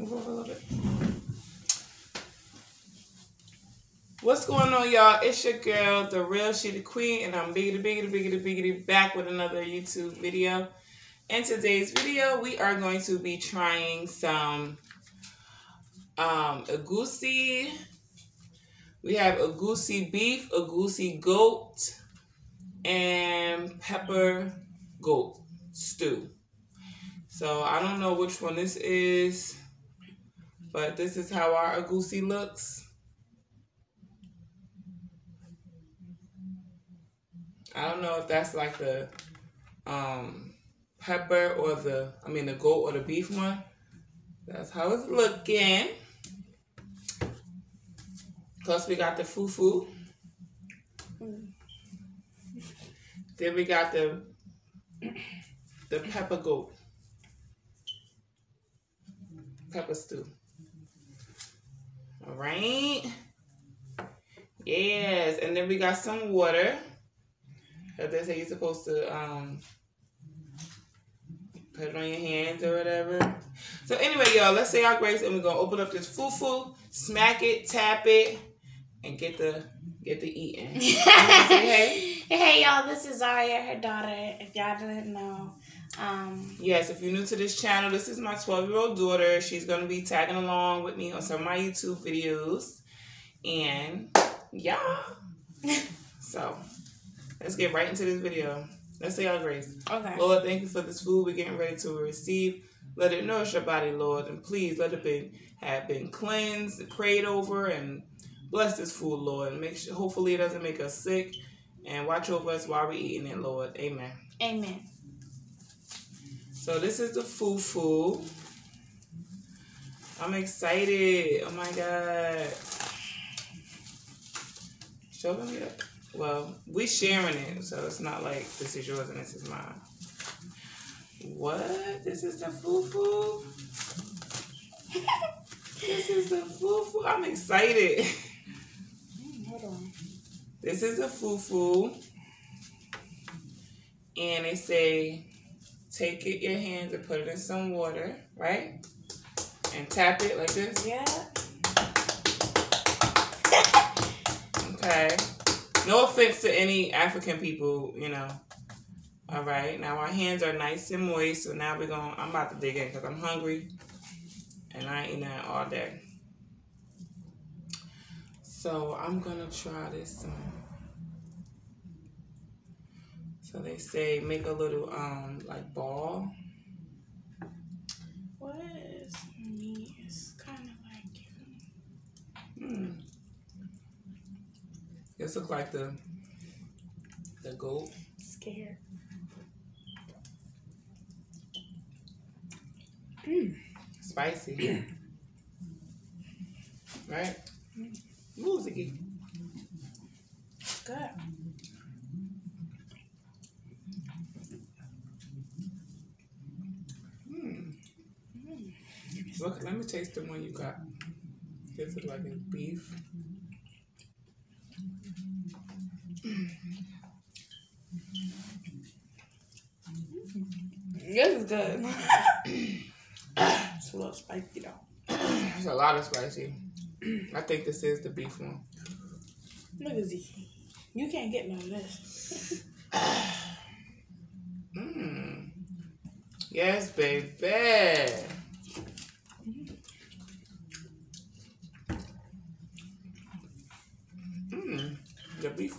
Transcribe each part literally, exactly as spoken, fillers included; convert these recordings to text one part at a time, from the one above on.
Move over a little bit. What's going on, y'all? It's your girl, The Real She The Queen, and I'm biggity, biggity, biggity, biggity back with another YouTube video. In today's video, we are going to be trying some um, egusi. We have egusi beef, egusi goat, and pepper goat stew. So I don't know which one this is, but this is how our egusi looks. I don't know if that's like the um, pepper or the, I mean the goat or the beef one. That's how it's looking. Plus we got the fufu. Then we got the the pepper goat. Pepper stew. All right. Yes, and then we got some water. As they say, you're supposed to um, put it on your hands or whatever. So anyway, y'all, let's say our grace, and we're gonna open up this fufu, smack it, tap it, and get the get the eating. Say hey. Hey y'all, this is Zaria, her daughter. If y'all didn't know. Um, yes, if you're new to this channel, this is my twelve-year-old daughter. She's gonna be tagging along with me on some of my YouTube videos, and yeah. So. Let's get right into this video. Let's say our grace. Okay. Lord, thank you for this food we're getting ready to receive. Let it nourish your body, Lord. And please let it be, have been cleansed, prayed over, and bless this food, Lord. And make sure, hopefully it doesn't make us sick. And watch over us while we're eating it, Lord. Amen. Amen. So this is the fufu. I'm excited. Oh my God. Show them it. Well, we sharing it, so it's not like this is yours and this is mine. What? This is the fufu? This is the fufu? I'm excited. Hold on. This is the fufu. And they say, take it your hands and put it in some water, right? And tap it like this. Yeah. Okay. No offense to any African people, you know. All right. Now our hands are nice and moist. So now we're going, I'm about to dig in because I'm hungry. And I ain't eating that all day. So I'm going to try this one. So they say make a little, um, like ball. What is me? It's kind of like... Hmm. This looks like the the goat. Scared. Mm. Spicy. Right? Ooh, Ziggy. It's good. Mm. Mm. Look, let me taste the one you got. This looks like it's beef. This is good. It's a little spicy though. It's a lot of spicy. I think this is the beef one. Look at Z. You can't get none of this. Mmm. Yes, baby. Mmm. The beef.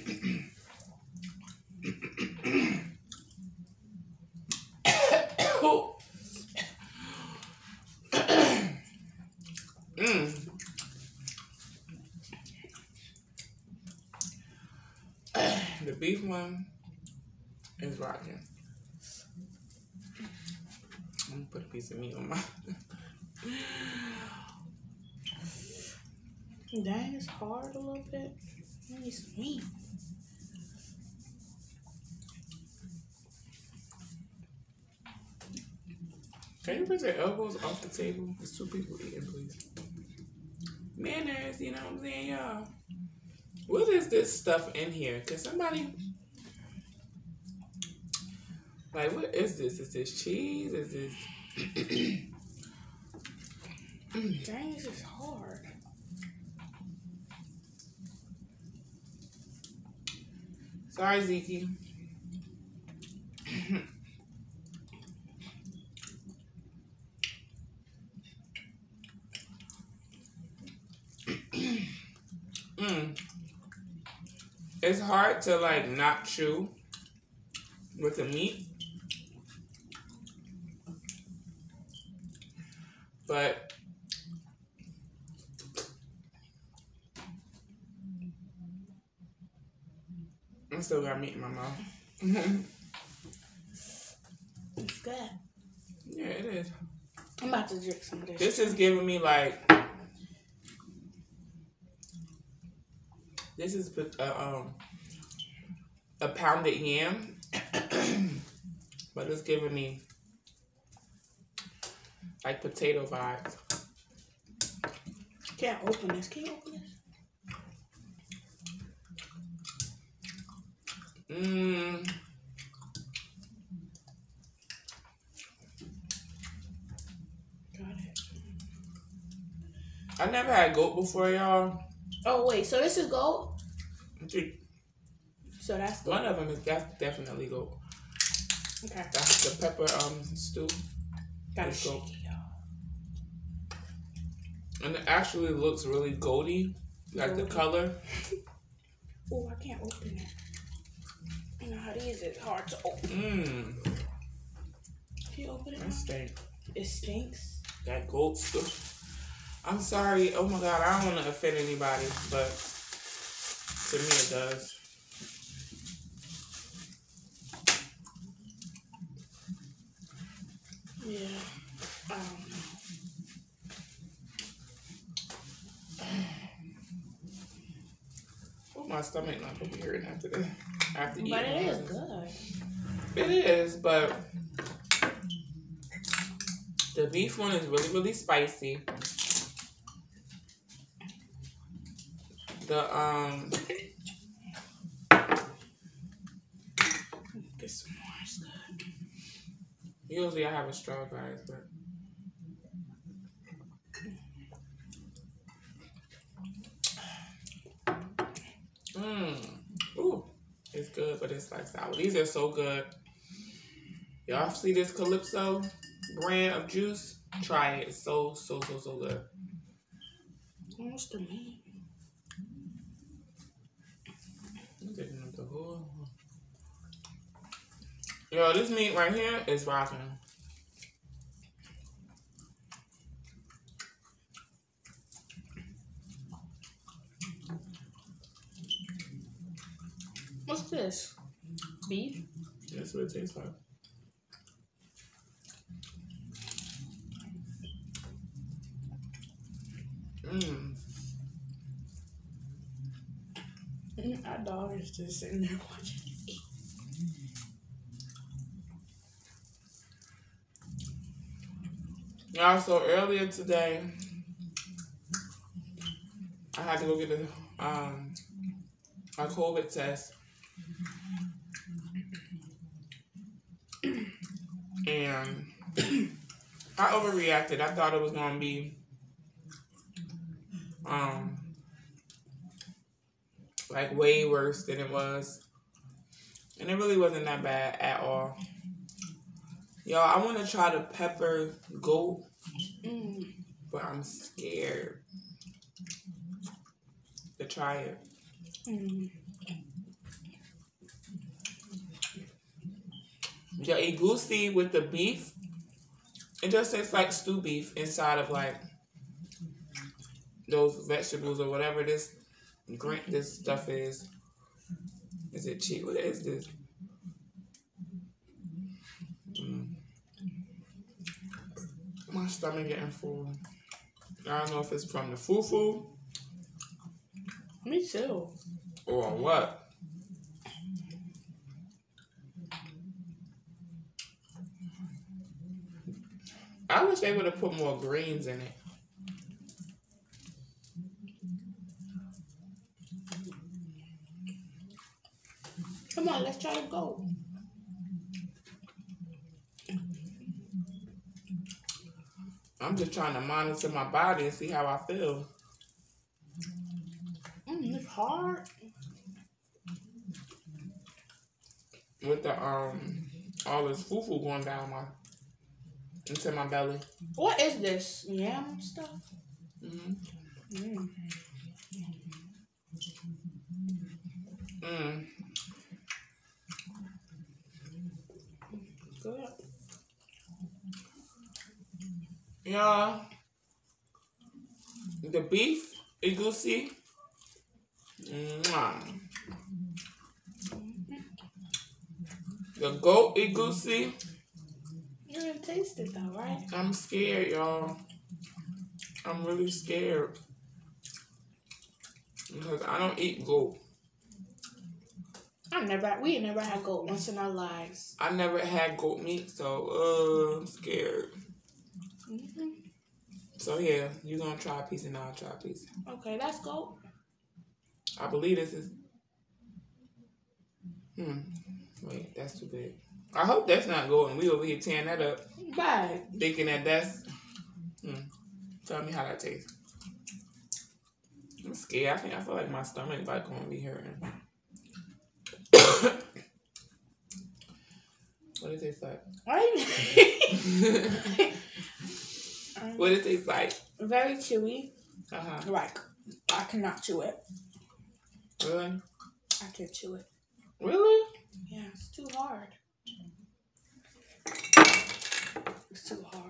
Mmm. The beef one is rocking. I'm gonna put a piece of meat on my. Dang, it's hard a little bit. I need some meat. Can you put your elbows off the table? There's two people eating, please. Manners, you know what I'm saying, y'all? What is this stuff in here? Can somebody... Like, what is this? Is this cheese? Is this... Mm. Dang, this is hard. Sorry, Zeke. mm. It's hard to like not chew with the meat, but I still got meat in my mouth. It's good. Yeah, it is. I'm about to drink some of this. This is giving me like, this is uh, um a pounded yam, but it's giving me like potato vibes. Can't open this. Can you open this? Mmm. Got it. I never had goat before, y'all. Oh wait, so this is goat? Dude, so that's goat. one of them is that's definitely goat. Okay. That's the pepper um stew. Gotta shake goat. it, y'all. And it actually looks really goaty, like goaty. The color. Oh, I can't open it. You know how these is hard to open. Mmm. Can you open it? That stinks. It stinks. That goat stew. I'm sorry. Oh my God, I don't want to offend anybody, but to me it does. Yeah. I don't know. Oh, my stomach not gonna be hurting after that. After eating. But it is good. It is, but the beef one is really, really spicy. The um get some more. It's good. Usually I have a straw, guys, but mmm. Ooh, it's good, but it's like sour. These are so good. Y'all see this Calypso brand of juice? Try it. It's so, so, so, so good. What's the meat? The whole... Yo, this meat right here is rocking. What's this? Beef? That's what it tastes like. Mmm. Our dog is just sitting there watching us eat. Y'all, so earlier today, I had to go get a um a COVID test, and I overreacted. I thought it was gonna be um like way worse than it was, and it really wasn't that bad at all. Y'all, I want to try the pepper goat, mm. but I'm scared to try it. Mm. The egusi with the beef, it just tastes like stew beef inside of like those vegetables or whatever this green this stuff is. Is it cheap? What is this? Mm. My stomach getting full. I don't know if it's from the fufu. Me too. Or what? I wish they would have put more greens in it. Come on, let's try to go. I'm just trying to monitor my body and see how I feel. Mm, it's hard. With the um all this foo-foo going down my into my belly. What is this? Yam stuff? Mm-hmm. Mm. Mm. Good. Y'all, the beef egusi. Mwah. The goat egusi. You didn't taste it though, right? I'm scared, y'all. I'm really scared. Because I don't eat goat. I never, we never had goat once in our lives. I never had goat meat, so uh, I'm scared. Mm-hmm. So yeah, you gonna try a piece and I'll try a piece. Okay, that's goat. I believe this is. Hmm. Wait, that's too big. I hope that's not goat, and we over here tearing that up, Right. thinking that that's. Hmm. Tell me how that tastes. I'm scared. I think I feel like my stomach like gonna be hurting. What does it taste like? um, What does it taste like? Very chewy. Uh huh. Like, I cannot chew it. Really? I can't chew it. Really? Yeah, it's too hard. It's too hard.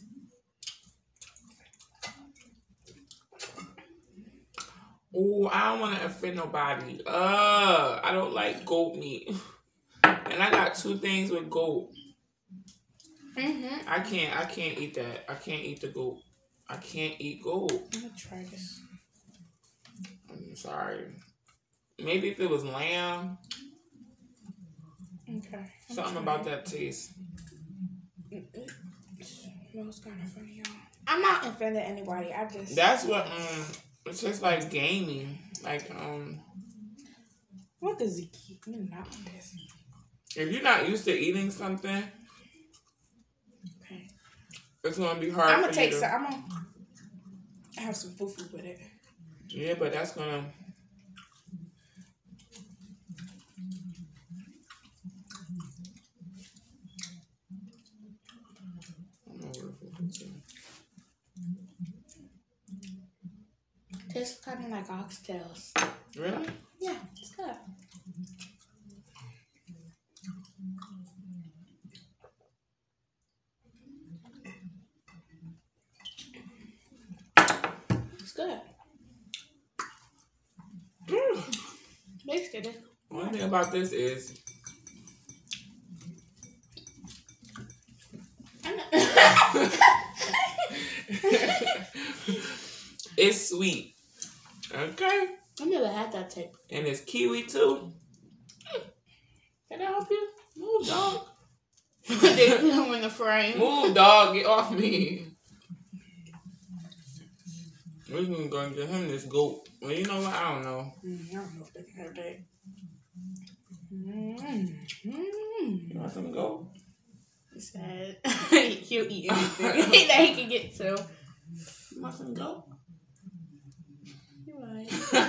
Oh, I don't want to offend nobody. Uh, I don't like goat meat. And I got two things with goat. Mm-hmm. I can't, I can't eat that. I can't eat the goat. I can't eat goat. I'm gonna try this. I'm sorry. Maybe if it was lamb. Okay. Something about that taste. It smells kind of funny, y'all. I'm not offending anybody. I just. That's what, um, it's just like gamey. Like, um. What does he keep? You not want this. If you're not used to eating something, Okay. it's gonna be hard. I'm gonna for take you to, some. I'm gonna have some fufu with it. Yeah, but that's gonna. Tastes kind of like oxtails. Really? Yeah, it's good. It's good. Mm. Tastes good. One thing about this is it's sweet. Okay. I never had that tape. And it's kiwi too. Can I help you? Move, dog. They put him in the frame. Move, dog. Get off me. We're gonna go and get him this goat. Well, you know what? I don't know. Mm, I don't know if they can have that. Mm, mm. You want some goat? He said he'll eat anything that he can get to. You want some goat? You're right.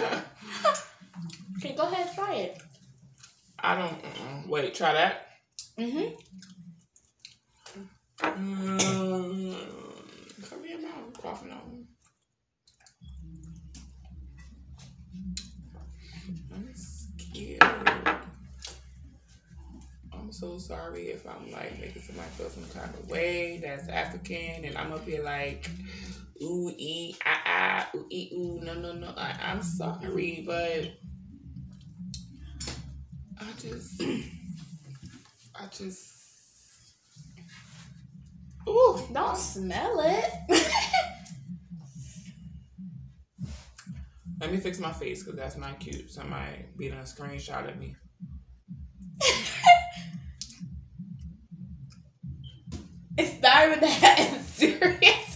Okay, go ahead, try it. I don't. Uh-uh. Wait, try that. Mm-hmm. Mm, cover your mouth. I'm coughing on. I'm scared. I'm so sorry if I'm like making somebody feel some kind of way that's African, and I'm up here like, ooh, ee, ah, ah, ooh, ee, ooh, no, no, no. I, I'm sorry, but I just, I just, ooh. Don't smell it. Let me fix my face because that's not cute. Somebody be done a screenshot of me. It's not even that serious.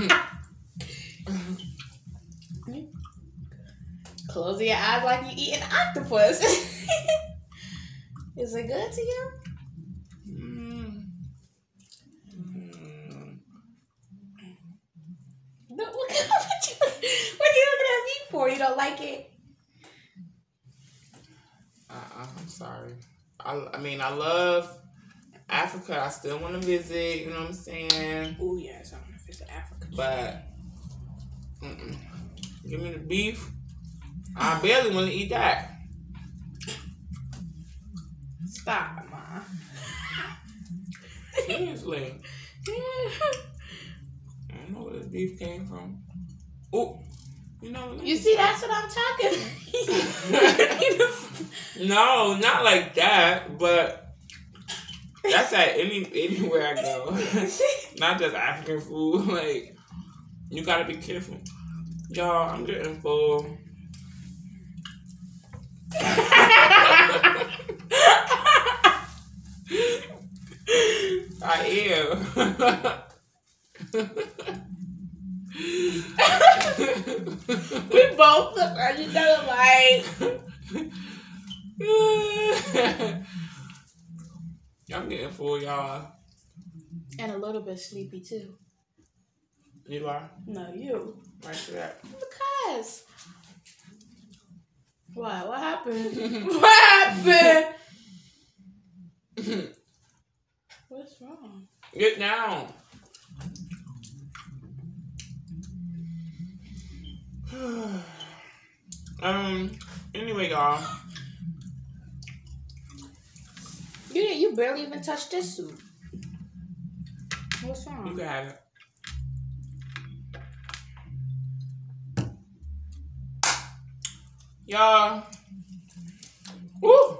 Close your eyes like you eat an octopus. Is it good to you? Mm. Mm. for? You don't like it? Uh-uh, I'm sorry. I, I mean, I love Africa. I still want to visit. You know what I'm saying? Oh yes, I want to visit Africa. But mm-mm. Give me the beef. I barely want to eat that. Stop, Ma. Seriously. I don't know where this beef came from. Oh, you know. You see, that's what I'm talking about. No, not like that, but that's at any anywhere I go. Not just African food. Like, you gotta be careful. Y'all, I'm getting full. I am. We both look at each other like. I'm getting full, y'all. And a little bit sleepy too. You are? No, you. Right to that. Because. What? What happened? What happened? What's wrong? Get down. um. Anyway, y'all. You you barely even touched this soup. What's wrong? You can have it. Y'all. Woo.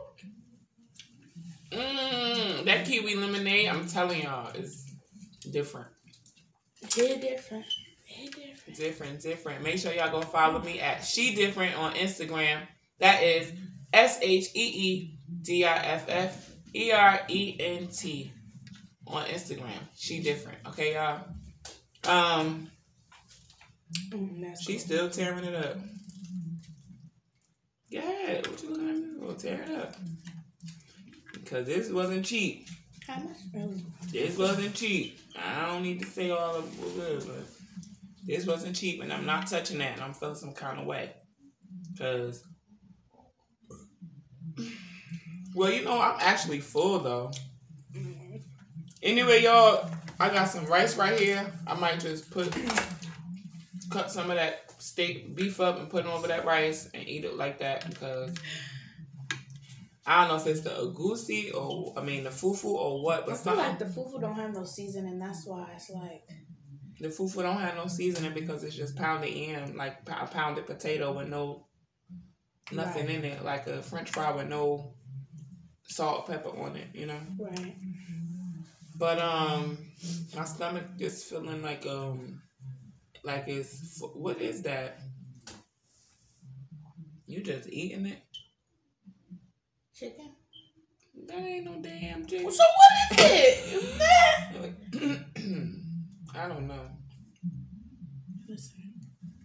Mmm. That kiwi lemonade, I'm telling y'all, is different. Very different. Very different. Different, different. Make sure y'all go follow me at She Different on Instagram. That is S H E E D I F F E R E N T on Instagram. She Different. Okay, y'all? Um, Mm, she's cool. still tearing it up. Yeah, what you looking at me for? Tear it up. Because this wasn't cheap. How much? Really? This wasn't cheap. I don't need to say all of it, but this wasn't cheap, and I'm not touching that, and I'm feeling some kind of way. Because, well, you know, I'm actually full, though. Anyway, y'all, I got some rice right here. I might just put, cut some of that steak beef up and put it over that rice and eat it like that, because I don't know if it's the agusi or, I mean, the fufu or what, but I feel something. like the fufu don't have no seasoning. That's why it's like. The fufu don't have no seasoning because it's just pounded in, like a pounded potato with no, nothing Right. in it, like a French fry with no salt, pepper on it, you know? Right. But, um, my stomach is feeling like, um, like it's, what is that? You just eating it? Chicken? That ain't no damn chicken. So what is it? I don't know. Listen.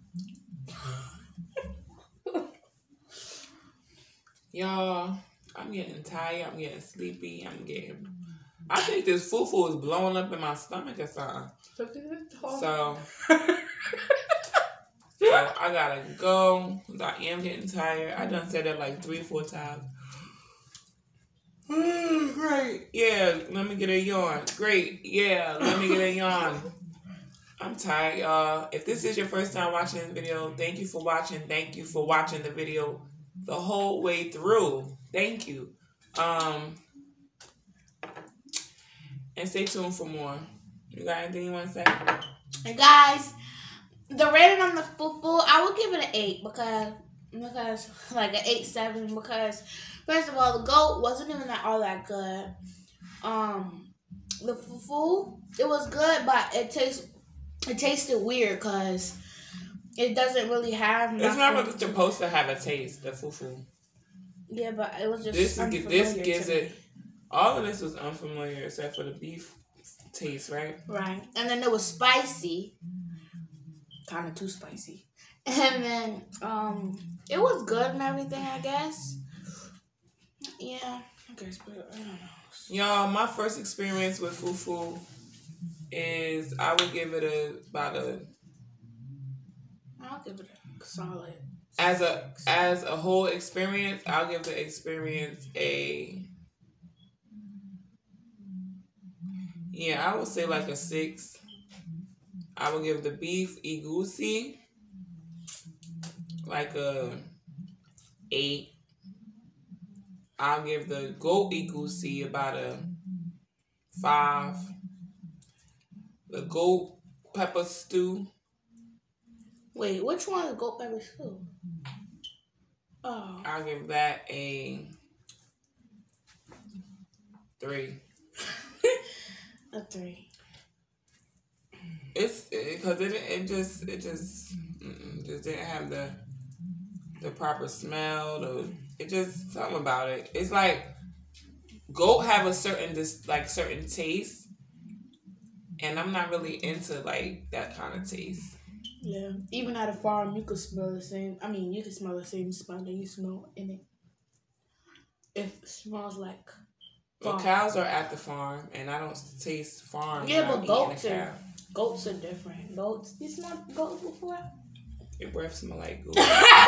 Y'all, I'm getting tired. I'm getting sleepy. I'm getting... I think this fufu is blowing up in my stomach or something. So, so I gotta go. I am getting tired. I done said that like three or four times. Great. Yeah, let me get a yawn. Great. Yeah, let me get a yawn. I'm tired, y'all. If this is your first time watching this video, thank you for watching. Thank you for watching the video the whole way through. Thank you. Um, and stay tuned for more. You got anything you want to say? And guys, the rating on the fufu, I would give it an eight because because like an eight seven because first of all the goat wasn't even that all that good. Um, the fufu it was good, but it tastes it tasted weird because it doesn't really have. It's not really supposed to have a taste. The fufu. Yeah, but it was just This is this gives to me. it. All of this was unfamiliar except for the beef taste, right? Right. And then it was spicy. Kind of too spicy. And then um, it was good and everything, I guess. Yeah. I guess, but I don't know. Y'all, my first experience with fufu is I would give it a about a I'll give it a solid as a as a whole experience, I'll give the experience a yeah, I would say like a six. I would give the beef egusi like a eight. I'll give the goat egusi about a five. The goat pepper stew. Wait, which one is goat pepper stew? Oh. I'll give that a three. A three. It's because it, it it just it just just didn't have the the proper smell. The it just something about it. It's like goat have a certain just like certain taste, and I'm not really into like that kind of taste. Yeah, even at a farm, you could smell the same. I mean, you can smell the same smell that you smell in it. It smells like. Well, cows are at the farm, and I don't taste farm. Yeah, but goats are goats are different. Goats, you smell goats before? Your breath smell like goat.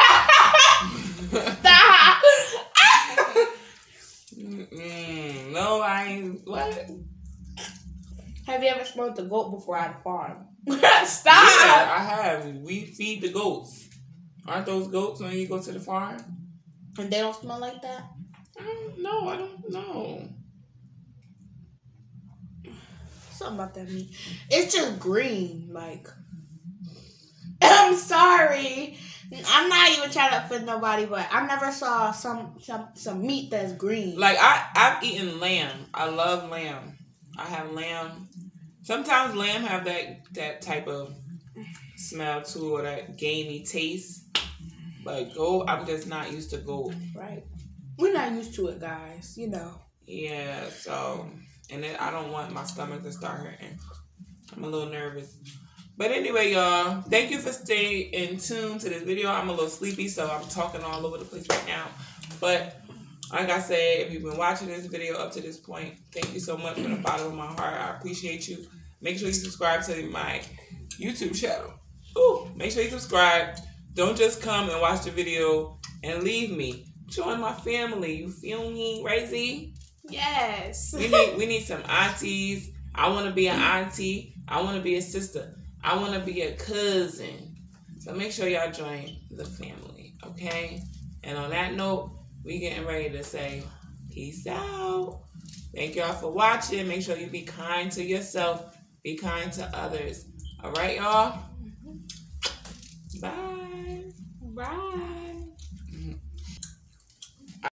Stop. Mm-mm. No, I ain't. What? Have you ever smelled the goat before at a farm? Stop. Yeah, I have. We feed the goats. Aren't those goats when you go to the farm? And they don't smell like that? I don't know. I don't know. Something about that meat. It's just green. Like, I'm sorry. I'm not even trying to offend nobody, but I never saw some some, some meat that's green. Like, I, I've eaten lamb. I love lamb. I have lamb. Sometimes lamb have that, that type of smell, too, or that gamey taste. But goat, I'm just not used to goat. Right. We're not used to it, guys. You know. Yeah, so... And then I don't want my stomach to start hurting. I'm a little nervous. But anyway, y'all, thank you for staying in tune to this video. I'm a little sleepy, so I'm talking all over the place right now. But like I said, if you've been watching this video up to this point, thank you so much from the bottom of my heart. I appreciate you. Make sure you subscribe to my YouTube channel. Ooh, make sure you subscribe. Don't just come and watch the video and leave me. Join my family. You feel me, right, Z? Yes. we need we need some aunties. I want to be an auntie. I want to be a sister. I want to be a cousin. So make sure y'all join the family, okay? And on that note, we getting ready to say peace out. Thank y'all for watching. Make sure you be kind to yourself. Be kind to others. All right, y'all? Bye. Bye.